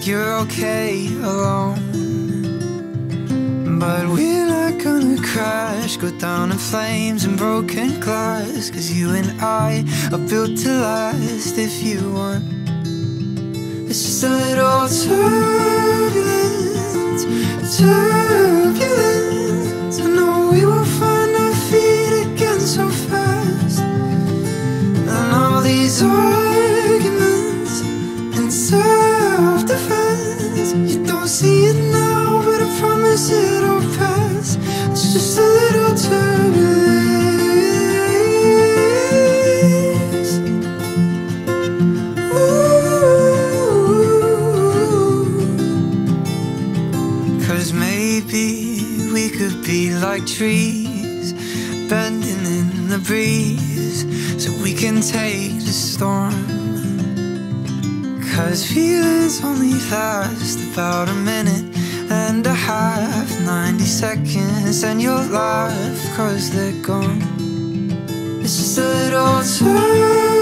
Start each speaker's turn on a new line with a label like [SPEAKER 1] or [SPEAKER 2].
[SPEAKER 1] you're okay alone, but we're not gonna crash, go down in flames and broken glass. Cause you and I are built to last if you want. It's just a little turbulence, turbulence. I know we will find our feet again so fast. And all these arguments and self-defense, you don't see it now, but I promise it'll pass. It's just a little turbulence. Ooh. Cause maybe we could be like trees bending in the breeze, so we can take the storm. Cause feelings only last about a minute and a half, 90 seconds, and you'll laugh cause they're gone. It's just a little turn.